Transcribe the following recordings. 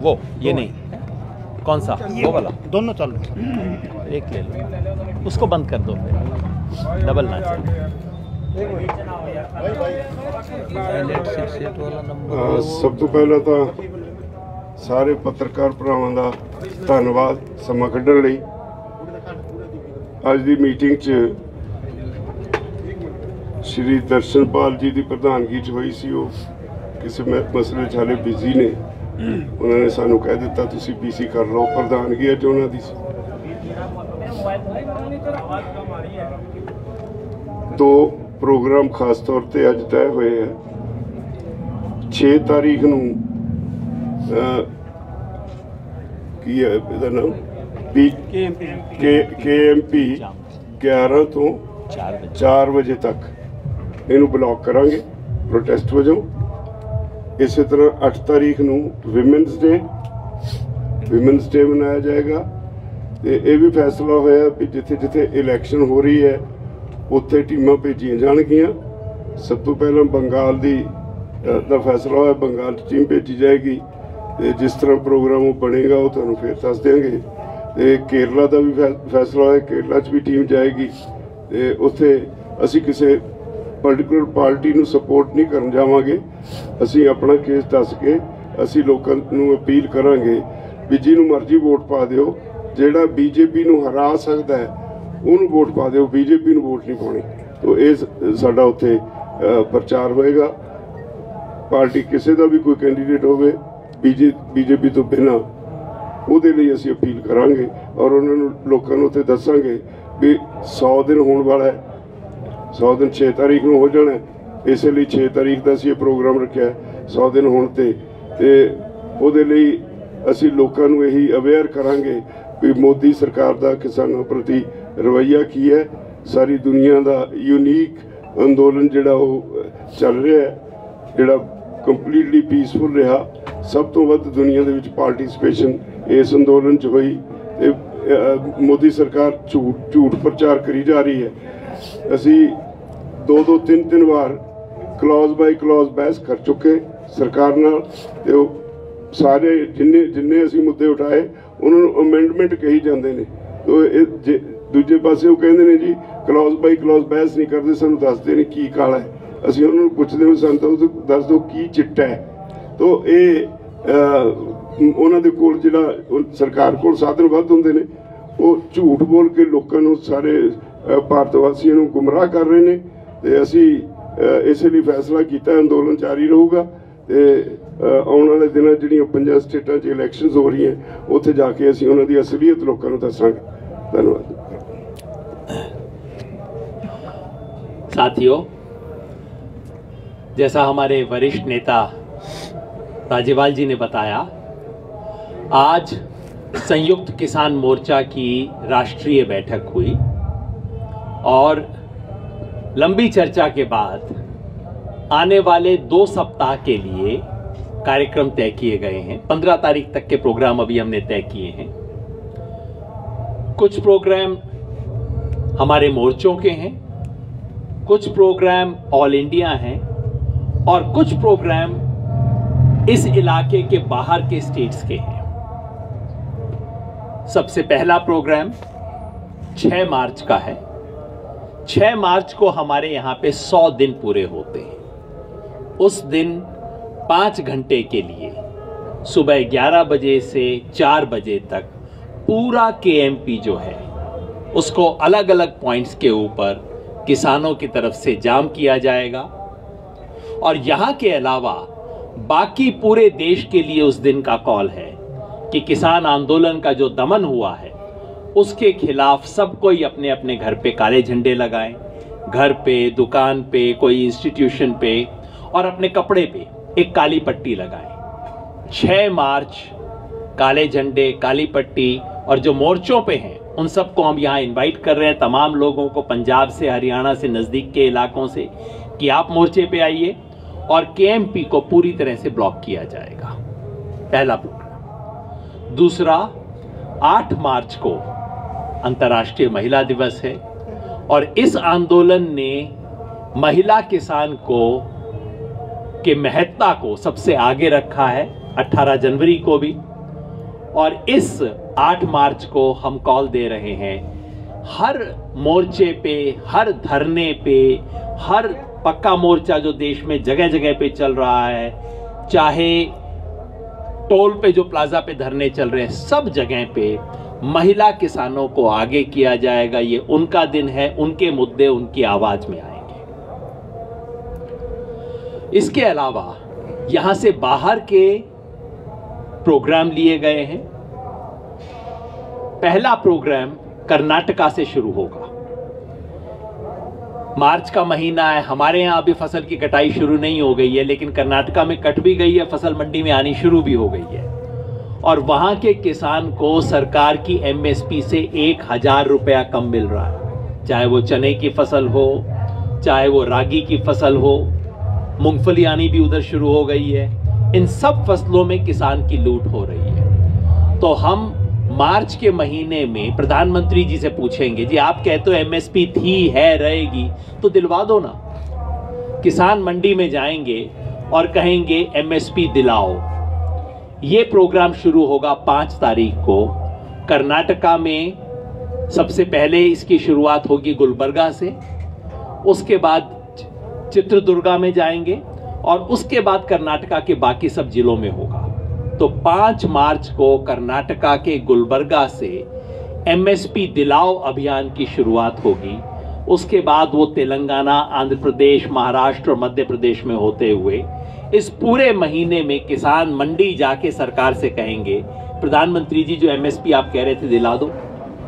वो ये नहीं, कौन सा? वो वाला? दोनों चालू। एक ले लो, उसको बंद कर दो फिर, डबल ना चले। सब तो पहला तो सारे पत्रकार भरावां दा धन्नवाद समा कढ़ण लई। अज दी मीटिंग च श्री दर्शनपाल जी की प्रधानगी च हुई सी। वो किसी मसले च हाले बिजी ने, उन्होंने सानू कह दिता तुसी पीसी कर लो, प्रधानगी अज उन्हां दी सी। दो प्रोग्राम खास तौर पर अज तय हुए हैं। 6 तारीख नूं की है इहदा नाम KMP 11 तो 4 बजे तक इनू ब्लॉक करांगे प्रोटेस्ट वजों। इस तरह 8 तारीख नूं विमेंस डे मनाया जाएगा। तो यह भी फैसला होया भी जिथे जिथे इलैक्शन हो रही है उत्थे टीमां भेजियां जाणगियां। सब तो पहला बंगाल दा फैसला होया, बंगाल टीम भेजी जाएगी। तो जिस तरह प्रोग्राम वो बनेगा वो तुहानूं फिर दस देंगे। तो केरला का भी फैसला होया, केरला च भी टीम जाएगी। तो उत्थे असीं किसी पर्टिकुलर पार्टी नूं सपोर्ट नहीं करन जावांगे। असीं अपना केस दस के असीं लोकां नूं अपील करांगे भी जिहनूं मर्जी वोट पा दिओ, जिहड़ा बीजेपी नूं हरा सकदा है उहनूं वोट पा दिओ, बीजेपी नूं वोट नहीं पाउणी। तो ये साडा उत्थे प्रचार होएगा। पार्टी किसी का भी कोई कैंडीडेट होवे बीजेपी तो बिना, ਉਹਦੇ ਲਈ ਅਸੀਂ अपील करांगे और उन्होंने लोगों को दसांगे भी 100 दिन होने वाला है। 100 दिन 6 तारीख को हो जाना है, इसलिए 6 तारीख का असीं प्रोग्राम रखा है 100 दिन होने ते ਉਹਦੇ ਲਈ ਅਸੀਂ लोगों को यही अवेयर करांगे भी मोदी सरकार का किसानों प्रति रवैया की है। सारी दुनिया का यूनीक अंदोलन जिहड़ा वो चल रहा है, जिहड़ा कंप्लीटली पीसफुल रहा। सब तो वध दुनिया दे विच पार्टिसिपेशन इस अंदोलन च हुई। मोदी सरकार झूठ प्रचार करी जा रही है। असी 2-3 बार क्लॉज बाय क्लॉज बहस कर चुके सरकार नाल। ते सारे जिन्ने असी मुद्दे उठाए उन्होंने अमेंडमेंट कही जाते हैं। तो दूजे पासे वो कहते हैं जी क्लॉज बाय क्लॉज बहस नहीं करते, सानू दसते नहीं की काला है। असी उन्होंने पुछते हैं सानू दस दो की चिट्टा है। तो ये उन्होंने कोल जिहड़ा सरकार कोल साधन वध हुंदे ने, वो झूठ बोल के लोगों को सारे भारतवासियों को गुमराह कर रहे हैं। तो असी इसलिए फैसला किया अंदोलन जारी रहूगा। तो आने वाले दिन जिहड़ियां 5 स्टेटां च इलैक्शनस हो रही हैं उत्थे जाके असी उन्हां दी असलीयत लोगों को दसांगे। धन्यवाद। साथियों, जैसा हमारे वरिष्ठ नेता राज्यपाल जी ने बताया, आज संयुक्त किसान मोर्चा की राष्ट्रीय बैठक हुई और लंबी चर्चा के बाद आने वाले 2 सप्ताह के लिए कार्यक्रम तय किए गए हैं। 15 तारीख तक के प्रोग्राम अभी हमने तय किए हैं। कुछ प्रोग्राम हमारे मोर्चों के हैं, कुछ प्रोग्राम ऑल इंडिया हैं और कुछ प्रोग्राम इस इलाके के बाहर के स्टेट्स के हैं। सबसे पहला प्रोग्राम 6 मार्च का है। 6 मार्च को हमारे यहां पे 100 दिन पूरे होते हैं। उस दिन 5 घंटे के लिए सुबह 11 बजे से 4 बजे तक पूरा KMP जो है उसको अलग अलग पॉइंट्स के ऊपर किसानों की तरफ से जाम किया जाएगा। और यहां के अलावा बाकी पूरे देश के लिए उस दिन का कॉल है कि किसान आंदोलन का जो दमन हुआ है उसके खिलाफ सब कोई अपने अपने घर पे काले झंडे लगाएं, घर पे, दुकान पे, कोई इंस्टीट्यूशन पे और अपने कपड़े पे एक काली पट्टी लगाएं। 6 मार्च काले झंडे, काली पट्टी और जो मोर्चों पे हैं उन सबको हम यहाँ इनवाइट कर रहे हैं, तमाम लोगों को पंजाब से, हरियाणा से, नज़दीक के इलाकों से, कि आप मोर्चे पे आइए और KMP को पूरी तरह से ब्लॉक किया जाएगा। पहला प्रोग्राम। दूसरा, 8 मार्च को अंतर्राष्ट्रीय महिला दिवस है और इस आंदोलन ने महिला किसान को के महत्ता को सबसे आगे रखा है। 18 जनवरी को भी और इस 8 मार्च को हम कॉल दे रहे हैं, हर मोर्चे पे, हर धरने पे, हर पक्का मोर्चा जो देश में जगह जगह पे चल रहा है, चाहे टोल पे जो प्लाजा पे धरने चल रहे हैं, सब जगह पे महिला किसानों को आगे किया जाएगा। ये उनका दिन है, उनके मुद्दे उनकी आवाज में आएंगे। इसके अलावा यहां से बाहर के प्रोग्राम लिए गए हैं। पहला प्रोग्राम कर्नाटका से शुरू होगा। मार्च का महीना है, हमारे यहां अभी फसल की कटाई शुरू नहीं हो गई है, लेकिन कर्नाटका में कट भी गई है, फसल मंडी में आनी शुरू भी हो गई है। और वहां के किसान को सरकार की एमएसपी से 1000 रुपया कम मिल रहा है, चाहे वो चने की फसल हो, चाहे वो रागी की फसल हो, मूंगफली आनी भी उधर शुरू हो गई है। इन सब फसलों में किसान की लूट हो रही है। तो हम मार्च के महीने में प्रधानमंत्री जी से पूछेंगे, जी आप कहते हो एमएसपी थी, है, रहेगी, तो दिलवा दो ना। किसान मंडी में जाएंगे और कहेंगे एमएसपी दिलाओ। ये प्रोग्राम शुरू होगा 5 तारीख को कर्नाटका में। सबसे पहले इसकी शुरुआत होगी गुलबर्गा से, उसके बाद चित्रदुर्गा में जाएंगे और उसके बाद कर्नाटका के बाकी सब जिलों में होगा। तो 5 मार्च को कर्नाटका के गुलबर्गा से एमएसपी दिलाओ अभियान की शुरुआत होगी। उसके बाद वो तेलंगाना, आंध्र प्रदेश, महाराष्ट्र और मध्य प्रदेश में होते हुए इस पूरे महीने में किसान मंडी जाके सरकार से कहेंगे, प्रधानमंत्री जी जो एमएसपी आप कह रहे थे दिला दो।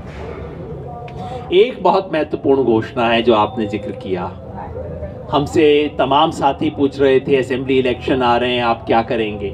एक बहुत महत्वपूर्ण घोषणा है जो आपने जिक्र किया। हमसे तमाम साथी पूछ रहे थे असेंबली इलेक्शन आ रहे हैं, आप क्या करेंगे।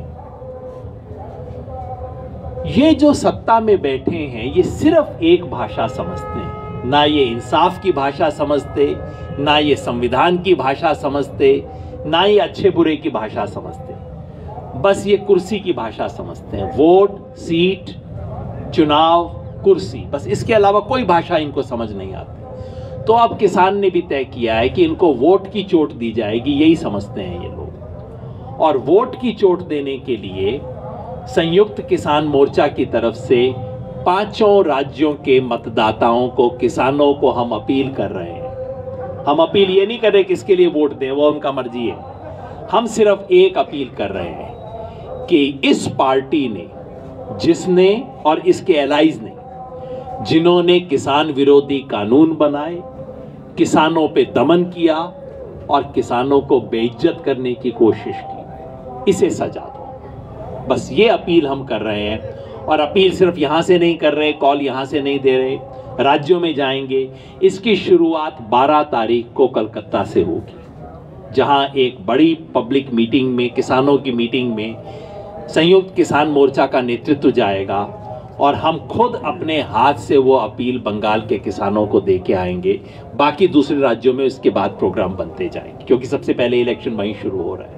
ये जो सत्ता में बैठे हैं ये सिर्फ एक भाषा समझते हैं, ना ये इंसाफ की भाषा समझते, ना ये संविधान की भाषा समझते, ना ये अच्छे बुरे की भाषा समझते, बस ये कुर्सी की भाषा समझते हैं। वोट, सीट, चुनाव, कुर्सी, बस इसके अलावा कोई भाषा इनको समझ नहीं आती। तो अब किसान ने भी तय किया है कि इनको वोट की चोट दी जाएगी, यही समझते हैं ये लोग। और वोट की चोट देने के लिए संयुक्त किसान मोर्चा की तरफ से 5 राज्यों के मतदाताओं को, किसानों को हम अपील कर रहे हैं। हम अपील ये नहीं कर रहे किसके लिए वोट दें, वो उनका मर्जी है। हम सिर्फ एक अपील कर रहे हैं कि इस पार्टी ने, जिसने और इसके एलाइज ने, जिन्होंने किसान विरोधी कानून बनाए, किसानों पे दमन किया और किसानों को बेइज्जत करने की कोशिश की, इसे सजा दो। बस ये अपील हम कर रहे हैं। और अपील सिर्फ यहां से नहीं कर रहे, कॉल यहां से नहीं दे रहे, राज्यों में जाएंगे। इसकी शुरुआत 12 तारीख को कलकत्ता से होगी, जहां एक बड़ी पब्लिक मीटिंग में, किसानों की मीटिंग में संयुक्त किसान मोर्चा का नेतृत्व जाएगा और हम खुद अपने हाथ से वो अपील बंगाल के किसानों को दे के आएंगे। बाकी दूसरे राज्यों में उसके बाद प्रोग्राम बनते जाएंगे, क्योंकि सबसे पहले इलेक्शन वहीं शुरू हो रहा है।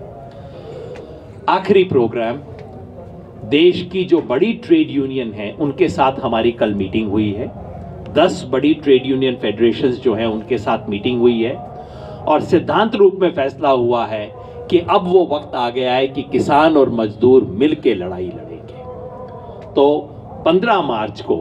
आखिरी प्रोग्राम, देश की जो बड़ी ट्रेड यूनियन है उनके साथ हमारी कल मीटिंग हुई है। 10 बड़ी ट्रेड यूनियन फेडरेशंस जो हैं उनके साथ मीटिंग हुई है और सिद्धांत रूप में फैसला हुआ है कि अब वो वक्त आ गया है कि किसान और मजदूर मिलकर लड़ाई लड़ेंगे। तो 15 मार्च को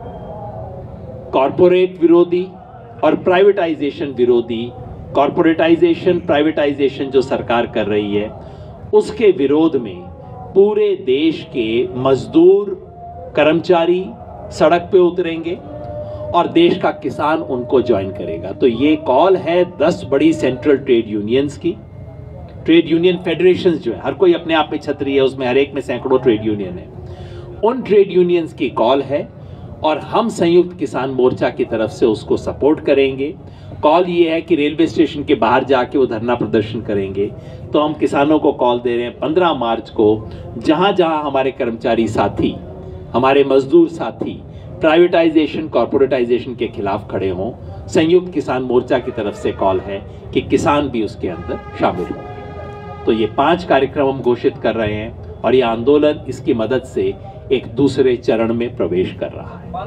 कॉरपोरेट विरोधी और प्राइवेटाइजेशन विरोधी, कॉरपोरेटाइजेशन, प्राइवेटाइजेशन जो सरकार कर रही है उसके विरोध में पूरे देश के मजदूर, कर्मचारी सड़क पे उतरेंगे और देश का किसान उनको ज्वाइन करेगा। तो ये कॉल है 10 बड़ी सेंट्रल ट्रेड यूनियंस की। ट्रेड यूनियन फेडरेशंस जो है, हर कोई अपने आप में छतरी है, उसमें हर एक में सैकड़ों ट्रेड यूनियन है। उन ट्रेड यूनियंस की कॉल है और हम संयुक्त किसान मोर्चा की तरफ से उसको सपोर्ट करेंगे। कॉल ये है कि रेलवे स्टेशन के बाहर जाके वो धरना प्रदर्शन करेंगे। तो हम किसानों को कॉल दे रहे हैं 15 मार्च को, जहां जहां हमारे कर्मचारी साथी, हमारे मजदूर साथी प्राइवेटाइजेशन, कॉर्पोरेटाइजेशन के खिलाफ खड़े हों, संयुक्त किसान मोर्चा की तरफ से कॉल है कि किसान भी उसके अंदर शामिल हों। तो ये 5 कार्यक्रम हम घोषित कर रहे हैं और ये आंदोलन इसकी मदद से एक दूसरे चरण में प्रवेश कर रहा है।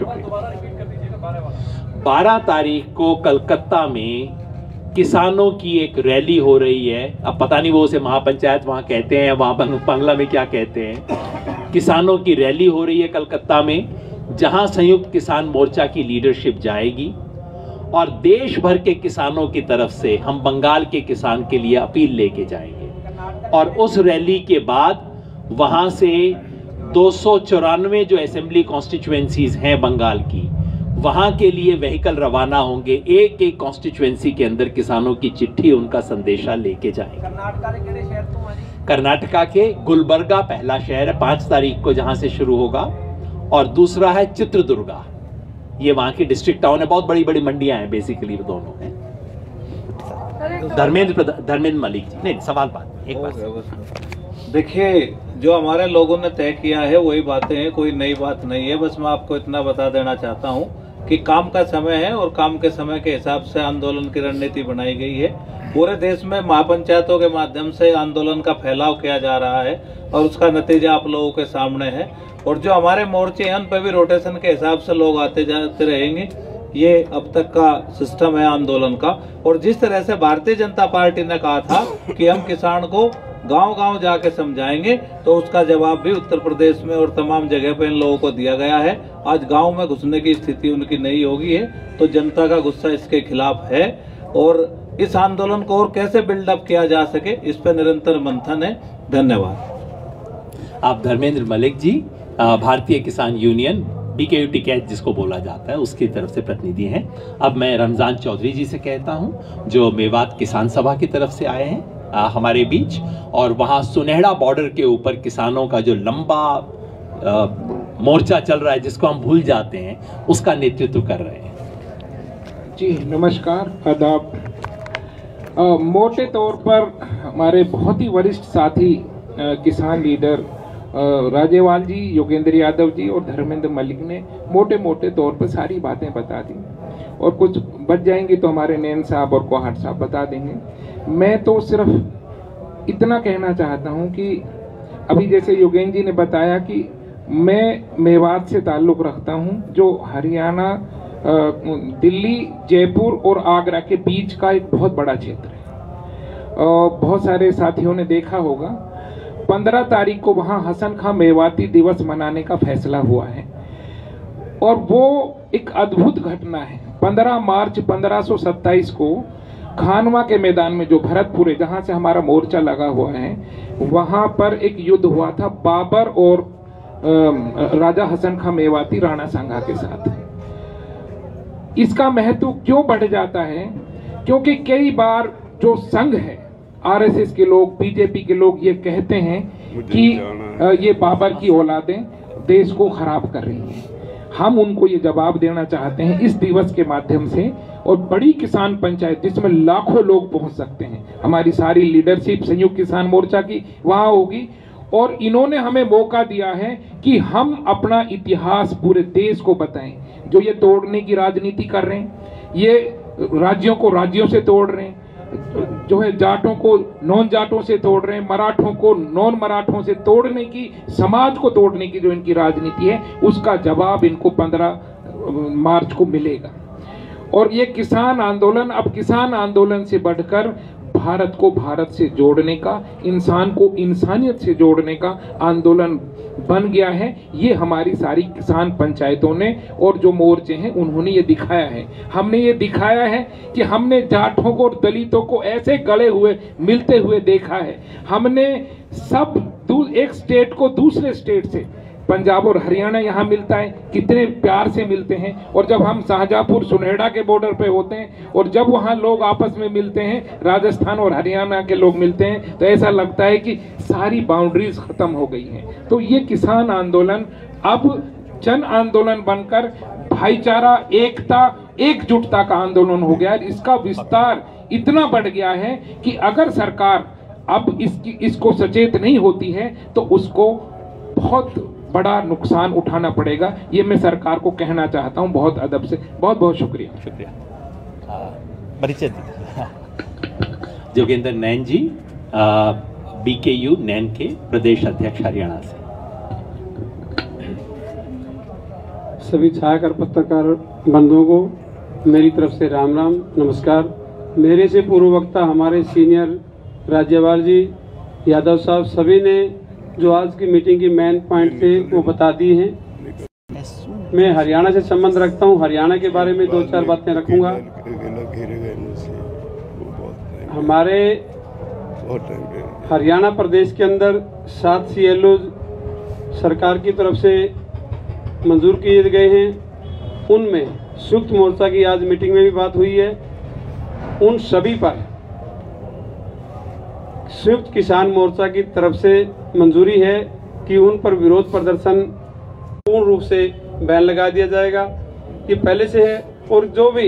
12 तारीख को कलकत्ता में किसानों की एक रैली हो रही है। अब पता नहीं वो उसे महापंचायत वहां कहते हैं, वहां बांग्ला में क्या कहते हैं। किसानों की रैली हो रही है कलकत्ता में, जहां संयुक्त किसान मोर्चा की लीडरशिप जाएगी और देश भर के किसानों की तरफ से हम बंगाल के किसान के लिए अपील लेके जाएंगे। और उस रैली के बाद वहां से 294 जो असेंबली कॉन्स्टिट्यूएंसीज हैं बंगाल की, वहां के लिए व्हीकल रवाना होंगे। एक एक कॉन्स्टिट्यूएंसी के अंदर किसानों की चिट्ठी, उनका संदेशा लेके जाएंगे। कर्नाटका के गुलबर्गा पहला शहर है 5 तारीख को, जहां से शुरू होगा, और दूसरा है चित्रदुर्गा, ये वहां की डिस्ट्रिक्ट टाउन है। बहुत बड़ी बड़ी मंडियां हैं बेसिकली, वो दोनों हैं। धर्मेंद्र मलिक जी, नहीं सवाल बात एक बात। देखिए, जो हमारे लोगों ने तय किया है वही बातें हैं, कोई नई बात नहीं है। बस मैं आपको इतना बता देना चाहता हूं कि काम का समय है और काम के समय के हिसाब से आंदोलन की रणनीति बनाई गई है। पूरे देश में महापंचायतों के माध्यम से आंदोलन का फैलाव किया जा रहा है और उसका नतीजा आप लोगों के सामने है। और जो हमारे मोर्चे हैं उन पर भी रोटेशन के हिसाब से लोग आते जाते रहेंगे। ये अब तक का सिस्टम है आंदोलन का। और जिस तरह से भारतीय जनता पार्टी ने कहा था कि हम किसान को गांव-गांव जाके समझाएंगे, तो उसका जवाब भी उत्तर प्रदेश में और तमाम जगह पे इन लोगों को दिया गया है। आज गांव में घुसने की स्थिति उनकी नहीं होगी है, तो जनता का गुस्सा इसके खिलाफ है। और इस आंदोलन को और कैसे बिल्डअप किया जा सके, इस पर निरंतर मंथन है। धन्यवाद। आप धर्मेंद्र मलिक जी, भारतीय किसान यूनियन BKU टिकैत जिसको बोला जाता है, उसकी तरफ से प्रतिनिधि हैं। अब मैं रमजान चौधरी जी से कहता हूं, जो मेवात किसान सभा की तरफ से आए हैं हमारे बीच, और वहां सुनहरा बॉर्डर के ऊपर किसानों का जो लंबा मोर्चा चल रहा है, जिसको हम भूल जाते हैं, उसका नेतृत्व कर रहे हैं। जी नमस्कार, आदाब। मोटे तौर पर हमारे बहुत ही वरिष्ठ साथी किसान लीडर राजेवाल जी, योगेंद्र यादव जी और धर्मेंद्र मलिक ने मोटे मोटे तौर पर सारी बातें बता दी, और कुछ बच जाएंगी तो हमारे नैन साहब और कोहाट साहब बता देंगे। मैं तो सिर्फ इतना कहना चाहता हूं कि अभी जैसे योगेंद्र जी ने बताया कि मैं मेवात से ताल्लुक़ रखता हूं, जो हरियाणा, दिल्ली, जयपुर और आगरा के बीच का एक बहुत बड़ा क्षेत्र है। बहुत सारे साथियों ने देखा होगा 15 तारीख को वहां हसन खां मेवाती दिवस मनाने का फैसला हुआ है, और वो एक अद्भुत घटना है। 15 मार्च 1527 को खानवा के मैदान में, जो भरतपुर है जहां से हमारा मोर्चा लगा हुआ है, वहां पर एक युद्ध हुआ था बाबर और राजा हसन खां मेवाती राणा सांगा के साथ। इसका महत्व क्यों बढ़ जाता है? क्योंकि कई बार जो संघ है, RSS के लोग, BJP के लोग ये कहते हैं कि ये बाबर की औलादें देश को खराब कर रही हैं। हम उनको ये जवाब देना चाहते हैं इस दिवस के माध्यम से, और बड़ी किसान पंचायत जिसमें लाखों लोग पहुंच सकते हैं, हमारी सारी लीडरशिप संयुक्त किसान मोर्चा की वहां होगी। और इन्होंने हमें मौका दिया है कि हम अपना इतिहास पूरे देश को बताएं। जो ये तोड़ने की राजनीति कर रहे हैं, ये राज्यों को राज्यों से तोड़ रहे हैं, जो है जाटों को नॉन जाटों से तोड़ रहे हैं, मराठों को नॉन मराठों से तोड़ने की, समाज को तोड़ने की जो इनकी राजनीति है, उसका जवाब इनको 15 मार्च को मिलेगा। और ये किसान आंदोलन अब किसान आंदोलन से बढ़कर भारत को भारत से जोड़ने का, इंसान को इंसानियत से जोड़ने का आंदोलन बन गया है। ये हमारी सारी किसान पंचायतों ने और जो मोर्चे हैं उन्होंने ये दिखाया है। हमने ये दिखाया है कि हमने जाटों को और दलितों को ऐसे गले हुए मिलते हुए देखा है। हमने सब एक स्टेट को दूसरे स्टेट से, पंजाब और हरियाणा यहाँ मिलता है, कितने प्यार से मिलते हैं। और जब हम शाहजहांपुर सुनहेड़ा के बॉर्डर पे होते हैं और जब वहाँ लोग आपस में मिलते हैं, राजस्थान और हरियाणा के लोग मिलते हैं, तो ऐसा लगता है कि सारी बाउंड्रीज खत्म हो गई हैं। तो ये किसान आंदोलन अब जन आंदोलन बनकर भाईचारा, एकता, एकजुटता का आंदोलन हो गया। इसका विस्तार इतना बढ़ गया है कि अगर सरकार अब इसको सचेत नहीं होती है तो उसको बहुत बड़ा नुकसान उठाना पड़ेगा। ये मैं सरकार को कहना चाहता हूं बहुत अदब से। बहुत बहुत शुक्रिया। परिचय जोगेंद्र नैन जी, BKU नैन के प्रदेश अध्यक्ष हरियाणा से। सभी छायाकार पत्रकार बंधुओं को मेरी तरफ से राम राम, नमस्कार। मेरे से पूर्व वक्ता हमारे सीनियर राज्यपाल जी, यादव साहब, सभी ने जो आज की मीटिंग की मेन पॉइंट थे वो बता दिए हैं। मैं हरियाणा से संबंध रखता हूं, हरियाणा के बारे में 2-4 बातें रखूंगा। हमारे हरियाणा प्रदेश के अंदर 7 CLO सरकार की तरफ से मंजूर किए गए हैं। उनमें संयुक्त मोर्चा की आज मीटिंग में भी बात हुई है। उन सभी पर संयुक्त किसान मोर्चा की तरफ से मंजूरी है कि उन पर विरोध प्रदर्शन पूर्ण रूप से बैन लगा दिया जाएगा। ये पहले से है। और जो भी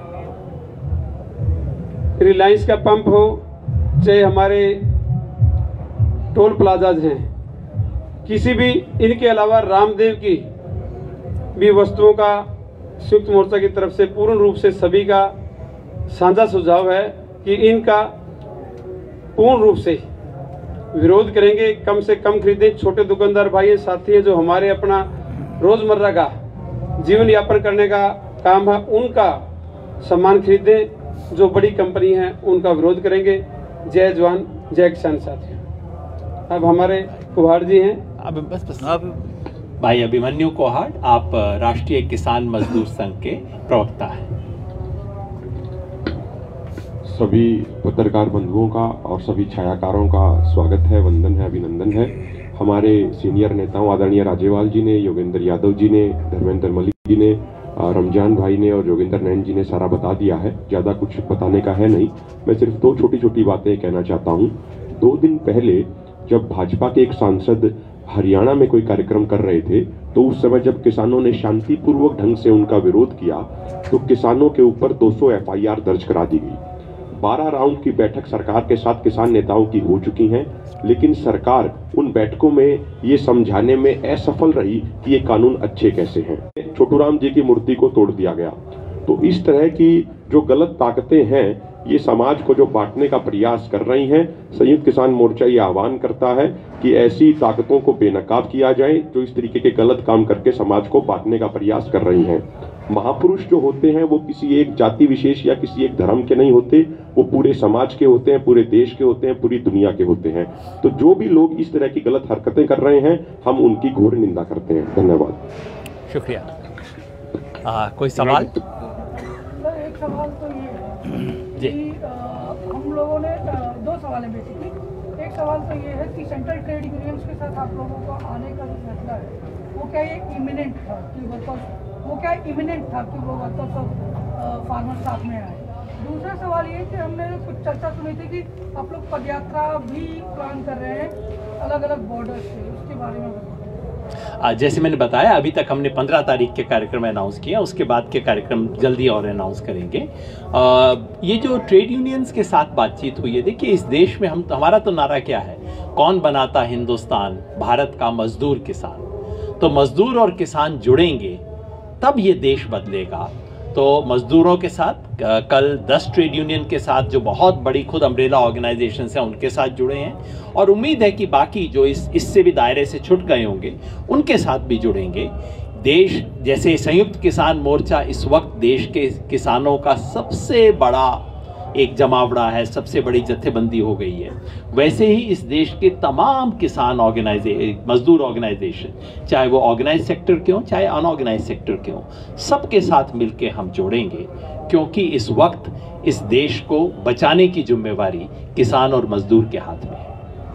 रिलायंस का पंप हो, चाहे हमारे टोल प्लाजाज हैं, किसी भी, इनके अलावा रामदेव की भी वस्तुओं का संयुक्त मोर्चा की तरफ से पूर्ण रूप से सभी का साझा सुझाव है कि इनका पूर्ण रूप से विरोध करेंगे, कम से कम खरीदें। छोटे दुकानदार भाई साथी हैं जो हमारे अपना रोजमर्रा का जीवन यापन करने का काम है, उनका सामान खरीदें। जो बड़ी कंपनी है उनका विरोध करेंगे। जय जवान जय किसान साथियों। अब हमारे कुहाड़ जी हैं। अब बस भाई अभिमन्यु कुहाड़, आप राष्ट्रीय किसान मजदूर संघ के प्रवक्ता हैं। सभी पत्रकार बंधुओं का और सभी छायाकारों का स्वागत है, वंदन है, अभिनंदन है। हमारे सीनियर नेताओं आदरणीय राजेवाल जी ने, योगेंद्र यादव जी ने, धर्मेंद्र मलिक जी ने, रमजान भाई ने और योगेंद्र नैन जी ने सारा बता दिया है। ज़्यादा कुछ बताने का है नहीं। मैं सिर्फ 2 छोटी छोटी बातें कहना चाहता हूँ। 2 दिन पहले जब भाजपा के एक सांसद हरियाणा में कोई कार्यक्रम कर रहे थे, तो उस समय जब किसानों ने शांतिपूर्वक ढंग से उनका विरोध किया तो किसानों के ऊपर 200 FIR दर्ज करा दी गई। 12 राउंड की बैठक सरकार के साथ किसान नेताओं की हो चुकी हैं, लेकिन सरकार उन बैठकों में ये समझाने में असफल रही कि ये कानून अच्छे कैसे हैं। छोटूराम जी की मूर्ति को तोड़ दिया गया। तो इस तरह की जो गलत ताकतें हैं, ये समाज को जो बांटने का प्रयास कर रही हैं। संयुक्त किसान मोर्चा ये आह्वान करता है कि ऐसी ताकतों को बेनकाब किया जाए जो इस तरीके के गलत काम करके समाज को बांटने का प्रयास कर रही हैं। महापुरुष जो होते हैं वो किसी एक जाति विशेष या किसी एक धर्म के नहीं होते, वो पूरे समाज के होते हैं, पूरे देश के होते हैं, पूरी दुनिया के होते हैं। तो जो भी लोग इस तरह की गलत हरकतें कर रहे हैं, हम उनकी घोर निंदा करते हैं। धन्यवाद। शुक्रिया। कोई सवाल? एक सवाल तो ये है जी। कि हम लोगों ने 2 सवाल है बेसिकली। एक सवाल तो ये है कि सेंट्रल ट्रेड यूनियंस के साथ आप लोगों को आने का जो फैसला है वो क्या ये इमिनेंट था कि वो वर्कर्स और फार्मर साथ में आए? दूसरा सवाल ये कि हमने कुछ चर्चा सुनी थी कि आप लोग पदयात्रा भी प्लान कर रहे हैं अलग अलग बॉर्डर से, उसके बारे में बताइए। जैसे मैंने बताया, अभी तक हमने 15 तारीख के कार्यक्रम अनाउंस किया, उसके बाद के कार्यक्रम जल्दी और अनाउंस करेंगे। ये जो ट्रेड यूनियंस के साथ बातचीत हुई है, देखिए इस देश में हमारा तो नारा क्या है, कौन बनाता हिंदुस्तान, भारत का मजदूर किसान। तो मजदूर और किसान जुड़ेंगे तब ये देश बदलेगा। तो मजदूरों के साथ कल 10 ट्रेड यूनियन के साथ जो बहुत बड़ी खुद अम्ब्रेला ऑर्गेनाइजेशन हैं उनके साथ जुड़े हैं, और उम्मीद है कि बाकी जो इससे भी दायरे से छूट गए होंगे उनके साथ भी जुड़ेंगे। देश जैसे संयुक्त किसान मोर्चा इस वक्त देश के किसानों का सबसे बड़ा एक जमावड़ा है, सबसे बड़ी जत्थेबंदी हो गई है, वैसे ही इस देश के तमाम किसान मजदूर ऑर्गेनाइजेशन, चाहे वो ऑर्गेनाइज सेक्टर के हों चाहे अनऑर्गेनाइज सेक्टर के हों, सबके साथ मिलकर हम जोड़ेंगे, क्योंकि इस वक्त इस देश को बचाने की जिम्मेवारी किसान और मजदूर के हाथ में है।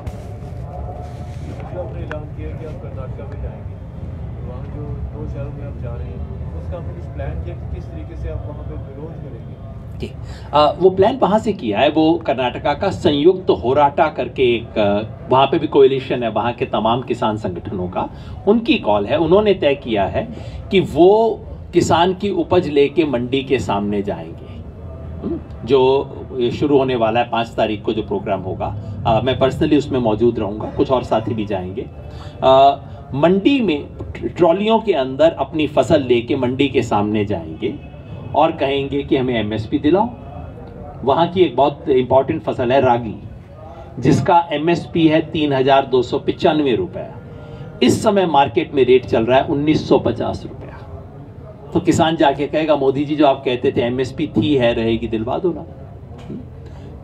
वो प्लान वहाँ से किया है, वो कर्नाटका का संयुक्त होराटा करके एक वहाँ पे भी कोएलिशन है वहाँ के तमाम किसान संगठनों का, उनकी कॉल है। उन्होंने तय किया है कि वो किसान की उपज लेके मंडी के सामने जाएंगे। जो शुरू होने वाला है 5 तारीख को जो प्रोग्राम होगा, मैं पर्सनली उसमें मौजूद रहूँगा, कुछ और साथी भी जाएंगे। मंडी में ट्रॉलियों के अंदर अपनी फसल लेके मंडी के सामने जाएंगे और कहेंगे कि हमें MSP दिलाओ। वहाँ की एक बहुत इंपॉर्टेंट फसल है रागी, जिसका MSP है 3,295 रुपये। इस समय मार्केट में रेट चल रहा है 1,950 रुपया। तो किसान जाके कहेगा मोदी जी जो आप कहते थे MSP थी है रहेगी, दिलवा दो ना।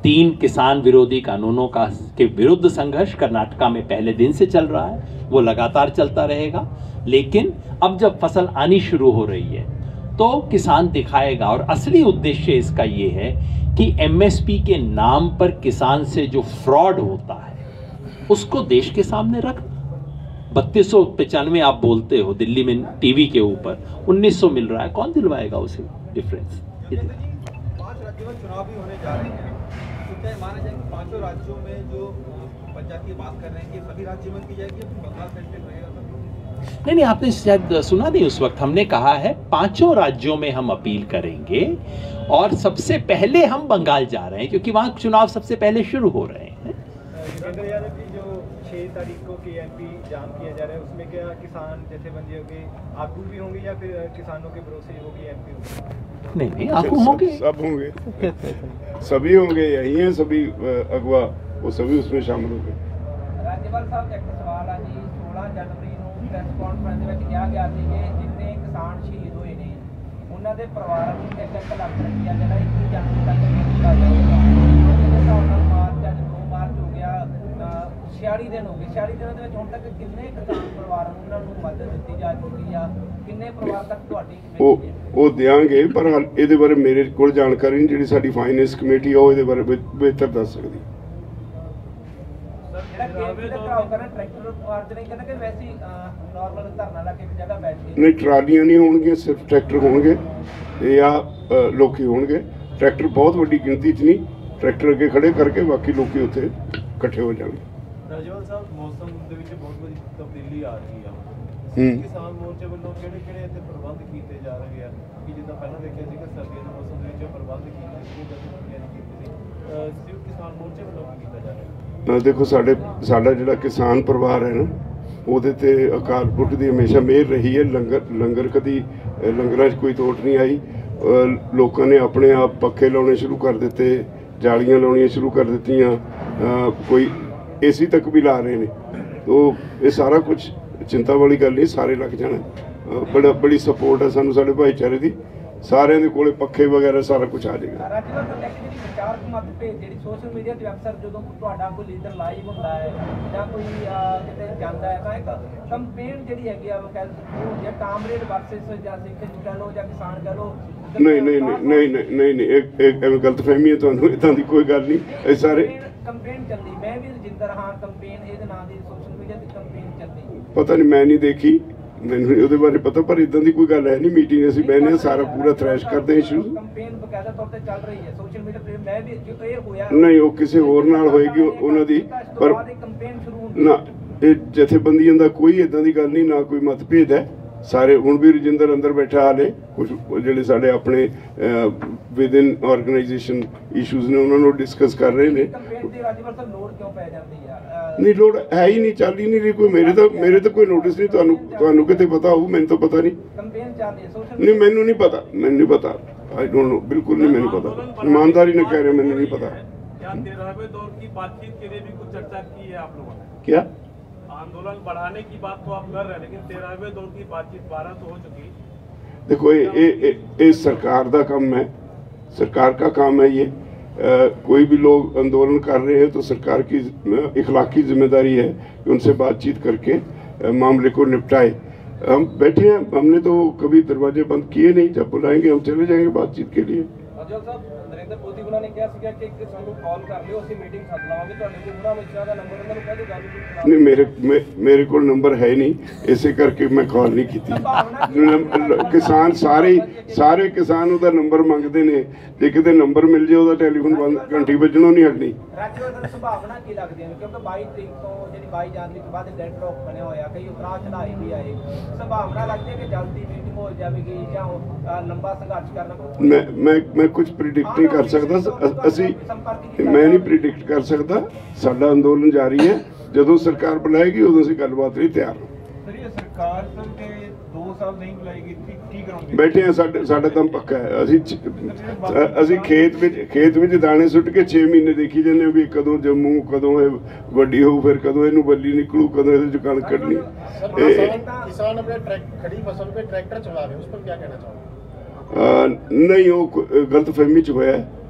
3 किसान विरोधी कानूनों का के विरुद्ध संघर्ष कर्नाटका में पहले दिन से चल रहा है, वो लगातार चलता रहेगा। लेकिन अब जब फसल आनी शुरू हो रही है तो किसान दिखाएगा, और असली उद्देश्य इसका ये है कि एमएसपी के नाम पर किसान से जो फ्रॉड होता है उसको देश के सामने रखना। 3295 आप बोलते हो दिल्ली में टीवी के ऊपर, 1900 मिल रहा है, कौन दिलवाएगा उसे डिफरेंस? 5 राज्यों में चुनाव भी होने जा रहे हैं, तो क्या माना जाए कि 5 राज्यों में जो पंचायत की बात कर रहे हैं कि सभी राज्यों में की जाएगी, बंगाल सेंट्रल रहेगा? नहीं, आपने शायद सुना नहीं, उस वक्त हमने कहा है 5 राज्यों में हम अपील करेंगे और सबसे पहले हम बंगाल जा रहे हैं क्योंकि वहां चुनाव सबसे पहले शुरू हो रहे हैं। योगेंद्र यादव की जो 6 तारीख को के एमपी जाम किया जा रहा है, उसमें क्या किसान जथेबंदी होगी, आगू भी होंगे या फिर किसानों के भरोसे होगी एमपी होगी? नहीं, आगू होंगे, सब होंगे, सभी होंगे, यही है सभी अगवा, वो सभी उसमें शामिल होंगे। राज्यपाल साहब एक सवाल है जी, 16 जनवरी ਨੂੰ ਪ੍ਰੈਸ ਕਾਨਫਰੰਸ ਦੇ ਵਿੱਚ ਕਿਹਾ ਗਿਆ ਸੀ ਕਿ ਜਿੰਨੇ ਕਿਸਾਨ ਸ਼ਹੀਦ ਹੋਏ ਨੇ ਉਹਨਾਂ ਦੇ ਪਰਿਵਾਰਾਂ ਨੂੰ 1 ਲੱਖ ਰੁਪਇਆ ਜਿਹੜਾ 21 ਜਨਵਰੀ ਤੱਕ ਦਿੱਤਾ ਜਾਏਗਾ। ਉਹਦੇ ਹਿਸਾਬ ਨਾਲ ਮਾਰਚ ਅੱਜ 2 ਮਾਰਚ ਹੋ ਗਿਆ, 46 ਦਿਨ ਹੋ ਗਏ। 46 ਦਿਨਾਂ ਦੇ ਵਿੱਚ ਹੁਣ ਤੱਕ ਕਿੰਨੇ ਕਿਸਾਨ ਪਰਿਵਾਰਾਂ ਨੂੰ ਉਹਨਾਂ ਨੂੰ ਮਦਦ ਦਿੱਤੀ ਜਾ ਚੁੱਕੀ ਆ? ਕਿੰਨੇ ਪਰਿਵਾਰ ਤੱਕ ਤੁਹਾਡੀ ਉਹ ਦਿਆਂਗੇ, ਪਰ ਇਹਦੇ ਬਾਰੇ ਮੇਰੇ ਕੋਲ ਜਾਣਕਾਰੀ ਨਹੀਂ। ਜਿਹੜੀ ਸਾਡੀ ਫਾਈਨੈਂਸ ਕਮੇਟੀ ਆ ਉਹ ਇਹਦੇ ਬਾਰੇ ਬਿਹਤਰ ਦੱਸ ਸਕਦੀ। नहीं, ट्रालियां नहीं होंगे, सिर्फ ट्रैक्टर होंगे या लोग होंगे। ट्रैक्टर बहुत बड़ी गिनती च नहीं, ट्रैक्टर अगे खड़े करके बाकी लोग उत्थे इकट्ठे हो जाएंगे। राजपाल साहब, मौसम ਦੇ ਵਿੱਚ ਬਹੁਤ ਬੜੀ ਤਬਦੀਲੀ ਆ ਰਹੀ ਆ, ਕਿਸਾਨ ਮੋਰਚੇ ਵੱਲੋਂ ਕਿਹੜੇ ਇੱਥੇ ਪ੍ਰਬੰਧ ਕੀਤੇ ਜਾ ਰਹੇ ਆ ਕਿ ਜਿੱਦਾਂ ਪਹਿਲਾਂ ਦੇਖਿਆ ਸੀ ਕਿ ਸਰਦੀਆਂ ਦੇ ਮੌਸਮ ਦੇ ਵਿੱਚ ਪ੍ਰਬੰਧ ਕੀਤੇ ਸੀ, ਜਥੇਬੰਦੀਆਂ ਨੇ ਕੀਤੇ ਸੀ, ਸਿਰਫ ਕਿਸਾਨ ਮੋਰਚੇ ਵੱਲੋਂ ਕੀਤਾ ਜਾ ਰਿਹਾ? देखो साडा जिहड़ा किसान परिवार है ना, ਉਹਦੇ ਤੇ ਅਕਾਲ ਪੁਰਖ ਦੀ ਹਮੇਸ਼ਾ ਮਿਹਰ ਰਹੀ ਹੈ। ਲੰਗਰ ਕਦੀ ਲੰਗਰਾਂ 'ਚ ਕੋਈ ਤੋਟ ਨਹੀਂ ਆਈ। ਲੋਕਾਂ ਨੇ ਆਪਣੇ ਆਪ ਪੱਖੇ ਲਾਉਣੇ ਸ਼ੁਰੂ ਕਰ ਦਿੱਤੇ, ਜਾਲੀਆਂ ਲਾਉਣੀਆਂ ਸ਼ੁਰੂ ਕਰ ਦਿੱਤੀਆਂ, ਕੋਈ ਏਸੀ ਤੱਕ ਵੀ ਲਾ ਰਹੇ ਨੇ। ਤੋ ਇਹ ਸਾਰਾ ਕੁਝ ਚਿੰਤਾ ਵਾਲੀ ਗੱਲ ਨਹੀਂ, ਸਾਰੇ ਲੱਗ ਜਾਣਾ। ਬੜੀ ਸਪੋਰਟ ਹੈ ਸਾਨੂੰ ਸਾਡੇ ਭਾਈਚਾਰੇ ਦੀ, ਸਾਰਿਆਂ ਦੇ ਕੋਲੇ ਪੱਖੇ ਵਗੈਰਾ ਸਾਰਾ ਕੁਝ ਆ ਜਾਏਗਾ। ਜਿਹੜੀ ਸੋਸ਼ਲ ਮੀਡੀਆ ਤੇ ਅਕਸਰ ਜਦੋਂ ਤੁਹਾਡਾ ਕੋਈ ਲੀਡਰ ਲਾਈਵ ਹੁੰਦਾ ਹੈ ਜਾਂ ਕੋਈ ਕਿਤੇ ਜਾਂਦਾ ਹੈ ਤਾਂ ਇੱਕ ਕੰਪੇਨ ਜਿਹੜੀ ਹੈਗੀ ਆ ਜਾਂ ਕਾਮਰੇਡ ਵਰਸਸ ਜਾਂ ਸਿੱਖ ਕਹਿ ਲਓ ਜਾਂ ਕਿਸਾਨ ਕਹਿ ਲਓ। ਨਹੀਂ, ਇੱਕ ਐਵੇਂ ਗਲਤਫਹਿਮੀ ਹੈ ਤੁਹਾਨੂੰ, ਇਦਾਂ ਦੀ ਕੋਈ ਗੱਲ ਨਹੀਂ। ਇਹ ਸਾਰੇ ਕੰਪੇਨ ਚੱਲਦੀ, ਮੈਂ ਵੀ ਰਜਿੰਦਰ ਹਾਂ ਕੰਪੇਨ ਇਹਦੇ ਨਾਂ ਦੀ ਸੋਸ਼ਲ ਮੀਡੀਆ ਤੇ ਕੰਪੇਨ ਚੱਲਦੀ। ਪਤਾ ਨਹੀਂ, ਮੈਂ ਨਹੀਂ ਦੇਖੀ, ਮੈਨੂੰ ਉਹਦੇ ਬਾਰੇ ਪਤਾ, ਪਰ ਇਦਾਂ ਦੀ ਕੋਈ ਗੱਲ ਹੈ ਨਹੀਂ। ਮੀਟਿੰਗ ਅਸੀਂ ਬਹਿਨੇ ਆ, ਸਾਰਾ ਪੂਰਾ ਥ੍ਰੈਸ਼ ਕਰਦੇ ਹਾਂ ਇਸ਼ੂਜ਼। ਕੰਪੇਨ ਬਕਾਇਦਾ ਤੌਰ ਤੇ ਚੱਲ ਰਹੀ ਹੈ ਸੋਸ਼ਲ ਮੀਡੀਆ ਤੇ, ਮੈਂ ਵੀ ਇਹ ਹੋਇਆ ਨਹੀਂ, ਉਹ ਕਿਸੇ ਹੋਰ ਨਾਲ ਹੋਏਗੀ ਉਹਨਾਂ ਦੀ, ਪਰ ਕੰਪੇਨ ਸ਼ੁਰੂ ਹੁੰਦੀ ਨਾ, ਇਹ ਜਥੇਬੰਦੀਆਂ ਦਾ ਕੋਈ ਇਦਾਂ ਦੀ ਗੱਲ ਨਹੀਂ, ਨਾ ਕੋਈ ਮਤਭੇਦ ਹੈ। ਸਾਰੇ ਹੁਣ ਵੀ ਰਜਿੰਦਰ ਅੰਦਰ ਬੈਠਾ, ਹਾਲੇ ਕੁਝ ਜਿਹੜੇ ਸਾਡੇ ਆਪਣੇ ਵਿਦਿਨ ਆਰਗੇਨਾਈਜੇਸ਼ਨ ਇਸ਼ੂਜ਼ ਨੇ ਉਹਨਾਂ ਨੂੰ ਡਿਸਕਸ ਕਰ ਰਹੇ ਨੇ। ਨਹੀਂ, ਲੋੜ ਹੈ ਹੀ ਨਹੀਂ, ਚੱਲ ਹੀ ਨਹੀਂ ਰਹੀ ਕੋਈ। ਮੇਰੇ ਤਾਂ ਕੋਈ ਨੋਟਿਸ ਨਹੀਂ, ਤੁਹਾਨੂੰ ਕਿਤੇ ਪਤਾ ਹੋਊ, ਮੈਨੂੰ ਤਾਂ ਪਤਾ ਨਹੀਂ। ਨਹੀਂ, ਮੈਨੂੰ ਨਹੀਂ ਪਤਾ, ਮੈਨੂੰ ਨਹੀਂ ਪਤਾ, आई डोंट नो, बिल्कुल नहीं, मैंने पता, ईमानदारी ने कह रहे हैं, मैंने नहीं पता। क्या 13वें दौर की बातचीत के लिए भी कुछ चर्चा की है आप लोगों ने? क्या आंदोलन बढ़ाने की बात तो आप कर रहे हैं, लेकिन 13वें दौर की बातचीत 12 तो हो चुकी। देखो, ये सरकार का काम है, सरकार का काम है ये। कोई भी लोग आंदोलन कर रहे हैं तो सरकार की इखलाकी जिम्मेदारी है कि उनसे बातचीत करके मामले को निपटाए। हम बैठे हैं, हमने तो कभी दरवाजे बंद किए नहीं। जब बुलाएंगे हम चले जाएंगे बातचीत के लिए। नरेंद्र मोदी ਉਹਨਾਂ ਨੇ ਕਿਹਾ ਸੀਗਾ ਕਿ ਸਾਨੂੰ ਕਾਲ ਕਰ ਲਿਓ, ਅਸੀਂ ਮੀਟਿੰਗ ਸੱਦ ਲਾਵਾਂਗੇ। ਤੁਹਾਡੇ ਕੋਲ ਉਹਨਾਂ ਵਿੱਚ ਦਾ ਨੰਬਰ ਉਹਨਾਂ ਨੂੰ ਕਹਿ ਦਿਓ ਗੱਲ ਨਹੀਂ, ਮੇਰੇ ਕੋਲ ਨੰਬਰ ਹੈ ਨਹੀਂ, ਇਸੇ ਕਰਕੇ ਮੈਂ ਕਾਲ ਨਹੀਂ ਕੀਤੀ। ਕਿਸਾਨ ਸਾਰੇ ਕਿਸਾਨ ਉਹਦਾ ਨੰਬਰ ਮੰਗਦੇ ਨੇ, ਜੇ ਕਿਤੇ ਨੰਬਰ ਮਿਲ ਜੇ ਉਹਦਾ ਟੈਲੀਫੋਨ ਬੰਦ ਘੰਟੀ ਵੱਜਣੋਂ ਨਹੀਂ ਹਟਣੀ। ਰਾਜਵਰਧਨ ਸੰਭਾਵਨਾ ਕੀ ਲੱਗਦੀ ਹੈ ਕਿਉਂਕਿ 22 ਤਰੀਕ ਤੋਂ ਜਿਹੜੀ 22 ਜਨਵਰੀ ਤੋਂ ਬਾਅਦ ਡੈਡ ਰੌਕ ਬਣਿਆ ਹੋਇਆ, ਕਈ ਉਤਰਾਅ ਚੜ੍ਹਾਈ ਵੀ ਆਏ, ਸੰਭਾਵਨਾ ਲੱਗਦੀ ਹੈ ਕਿ ਜਲਦੀ ਮੀਟਿੰਗ ਹੋ ਜਾਵੇਗੀ ਜਾਂ ਲੰਬਾ ਸੰਘਰਸ਼ ਕਰਨਾ? ਮੈਂ ਕੁਝ ਪ੍ਰੀਡਿਕਟ नहीं कर सकता, मैं नहीं प्रिडिक्ट कर सकता। साडा अंदोलन जारी है, जदों सरकार बुलाएगी उदों असीं गलबात लई तैयार हां। सरकार सर के 2 साल नहीं बुलाएगी, की करोगे? बैठे हैं, साडा दम पक्का है। असीं खेत विच दाने सुट के 6 महीने देखी जाने भी कदों जम्मू, कदों वड्डी होऊ, फिर कदों इहनूं बल्ली निकलू, कदों इहदे च कणक कढनी। किसान अपने खड़ी फसल पे ट्रैक्टर चला रहे हैं, उस पर क्या कहना चाहोगे? नहीं, वो गलतफहमी च होया,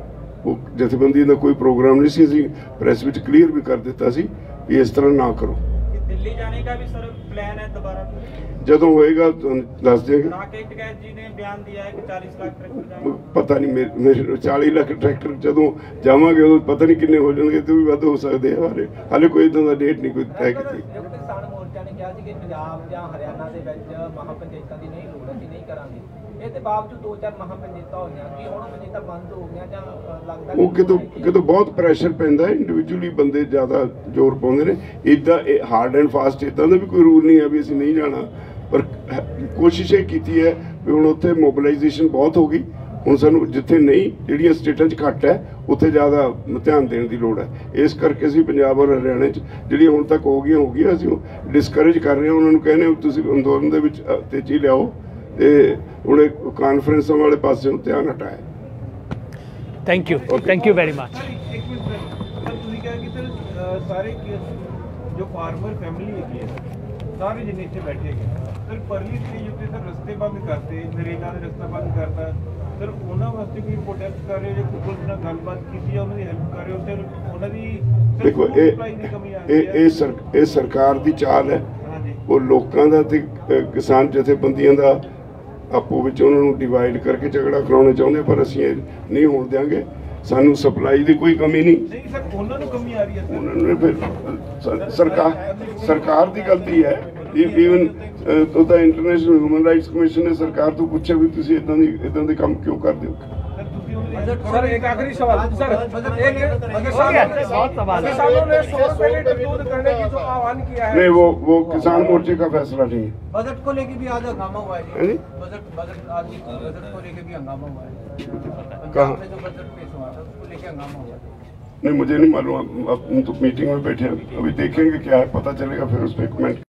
ਉਹ ਜਥੇਬੰਦੀ ਦਾ ਕੋਈ ਪ੍ਰੋਗਰਾਮ ਨਹੀਂ ਸੀ, ਅਸੀਂ ਪ੍ਰੈਸ ਵਿੱਚ ਕਲੀਅਰ ਵੀ ਕਰ ਦਿੱਤਾ ਸੀ ਵੀ ਇਸ ਤਰ੍ਹਾਂ ਨਾ ਕਰੋ। ਦਿੱਲੀ ਜਾਣੇ ਦਾ ਵੀ ਸਰ प्लान है दोबारा? ਜਦੋਂ ਹੋਏਗਾ ਤੁਹਾਨੂੰ ਦੱਸ ਦੇਗਾ। राकेश टिकैत जी ने बयान दिया है कि 40 लाख ट्रैक्टर ਪਤਾ ਨਹੀਂ ਮੇਰੇ 40 ਲੱਖ ਟਰੈਕਟਰ ਜਦੋਂ ਜਾਵਾਂਗੇ ਉਦੋਂ ਪਤਾ ਨਹੀਂ ਕਿੰਨੇ ਹੋ ਜਾਣਗੇ, ਤੇ ਵੀ ਵੱਧ ਹੋ ਸਕਦੇ ਆ। ਹਾਲੇ ਕੋਈ ਇਦਾਂ ਦਾ ਡੇਟ ਨਹੀਂ ਕੋਈ ਤੈਅ ਕੀਤੀ। ਕਿਸਾਨ ਮੋਰਚਾ ਨੇ ਕਿਹਾ ਸੀ ਕਿ ਪੰਜਾਬ ਜਾਂ ਹਰਿਆਣਾ ਦੇ ਵਿੱਚ ਮਹਾਪੰਚਾਇਤਾਂ ਦੀ ਨਹੀਂ ਲੋੜ, ਅਸੀਂ ਨਹੀਂ ਕਰਾਂਗੇ। ਇਹਦੇ ਬਾਵਜੂਦ 2-4 ਮਹਾਪੰਚਾਇਤਾਂ ਹੋਈਆਂ ਕਿ ਹੁਣ ਪੰਚਾਇਤਾਂ ਬੰਦ ਹੋ ਗਈਆਂ ਜਾਂ ਲੱਗਦਾ ਉਹ ਕਿਤੋਂ ਬਹੁਤ ਪ੍ਰੈਸ਼ਰ ਪੈਂਦਾ, ਇੰਡੀਵਿਜੂਅਲੀ ਬੰਦੇ ਜ਼ਿਆਦਾ ਜ਼ੋਰ ਪਾਉਂਦੇ ਨੇ। ਇੱਦਾਂ ਹਾਰਡ ਐਂਡ ਫਾਸਟ ਇੱਦਾਂ ਦਾ ਵੀ ਕੋਈ ਰੂਲ ਨਹੀਂ ਹੈ ਵੀ ਅਸੀਂ ਨਹੀਂ ਜਾਣਾ, ਪਰ ਕੋਸ਼ਿਸ਼ ਇਹ ਕੀਤੀ ਹੈ ਵੀ ਹੁਣ ਉੱਥੇ ਮੋਬਿਲਾਈਜੇਸ਼ਨ ਬਹੁਤ ਹੋ ਗਈ। ਹੁਣ ਸਾਨੂੰ ਜਿੱਥੇ ਨਹੀਂ, ਜਿਹੜੀਆਂ ਸਟੇਟਾਂ 'ਚ ਘੱਟ ਹੈ, ਉੱਥੇ ਜ਼ਿਆਦਾ ਧਿਆਨ ਦੇਣ ਦੀ ਲੋੜ ਹੈ। ਇਸ ਕਰਕੇ ਅਸੀਂ ਪੰਜਾਬ ਔਰ ਹਰਿਆਣਾ 'ਚ ਜਿਹੜੀਆਂ ਹੁਣ ਤੱਕ ਹੋ ਗਈਆਂ ਅਸੀਂ ਉਹ ਡਿਸਕਰੇਜ ਕਰ ਰਹੇ ਹਾਂ। ਉਹਨਾਂ ਨੂੰ ਕਹਿੰਦੇ ਤੁਸੀਂ ਅੰਦੋਲਨ ਦੇ ਵਿੱਚ ਤੇਜ਼ੀ ਲਿਆਓ, ਤੇ ਹੁਣ ਕਾਨਫਰੰਸਾਂ ਵਾਲੇ ਪਾਸੇ ਨੂੰ ਧਿਆਨ ਹਟਾਇਆ। Thank you very much. ਇੱਕ ਮਿੰਟ ਸਰ, ਤੁਸੀਂ ਕਿਹਾ ਕਿ ਸਰ ਸਾਰੇ ਜੋ ਫਾਰਮਰ ਫੈਮਿਲੀ ਹੈਗੀ ਹੈ, ਸਾਰੇ ਜਿੰਨੇ ਇੱਥੇ ਬੈਠੇ ਹੈਗੇ ਸਰ, ਪਰਲੀ ਸਟੇਜ ਉੱਤੇ ਸਰ ਰਸਤੇ ਬੰਦ ਕਰਤੇ, ਨਰੇਗਾ ਦੇ ਰਸਤਾ ਬੰਦ ਕਰਤਾ ਸਰ, ਉਹਨਾਂ ਵਾਸਤੇ ਕੋਈ ਪ੍ਰੋਟੈਸਟ ਕਰ ਰਹੇ ਹੋ ਜਾਂ ਕੋਈ ਨਾਲ ਗੱਲਬਾਤ ਕੀਤੀ ਹੈ, ਉਹਨਾਂ ਦੀ ਹੈਲਪ ਕਰ ਰਹੇ ਹੋ ਸਰ? ਉਹਨਾਂ ਦੀ ਦੇਖੋ ਇਹ ਸਰਕਾਰ ਦੀ ਚਾਲ ਹੈ, ਉਹ ਲੋਕਾਂ ਦਾ ਤੇ ਕਿਸਾਨ ਜਥੇਬੰਦੀਆਂ ਦਾ ਆਪੋ ਵਿੱਚ ਉਹਨਾਂ ਨੂੰ ਡਿਵਾਈਡ ਕਰਕੇ ਝਗੜਾ ਕਰਾਉਣਾ ਚਾਹੁੰਦੇ, ਪਰ ਅਸੀਂ ਇਹ ਨਹੀਂ ਹੋਣ ਦਿਆਂਗੇ। ਸਾਨੂੰ ਸਪਲਾਈ ਦੀ ਕੋਈ ਕਮੀ ਨਹੀਂ ਸਰ, ਉਹਨਾਂ ਨੂੰ ਕਮੀ ਆ ਰਹੀ ਹੈ ਸਰ। ਉਹਨਾਂ ਨੂੰ ਫਿਰ ਸਰਕਾਰ ਦੀ ਗਲਤੀ ਹੈ। ਈਵਨ ਉਹਦਾ ਇੰਟਰਨੈਸ਼ਨਲ ਹਿਊਮਨ ਰਾਈਟਸ ਕਮਿਸ਼ਨ ਨੇ ਸਰਕਾਰ ਤੋਂ ਪੁੱਛਿਆ ਵੀ ਤੁਸੀਂ ਇਦਾਂ ਦੇ ਕੰਮ ਕਿਉਂ ਕਰਦੇ ਹੋ। सर एक आखिरी सवाल सर, बहुत सवाल है। किसानों ने 100 रुपए लीटर दूध करने की जो आह्वान किया है, नहीं वो किसान मोर्चे का फैसला नहीं है। बजट को लेके भी आज हंगामा हुआ है। बजट आज बजट को लेके भी हंगामा हुआ है। पंजाब में जो बजट पेश हुआ था उसको लेके हंगामा हुआ है। नहीं मुझे नहीं मालूम, अब तो मीटिंग में बैठे हैं, अभी देखेंगे क्या है, पता चलेगा फिर उस पर कमेंट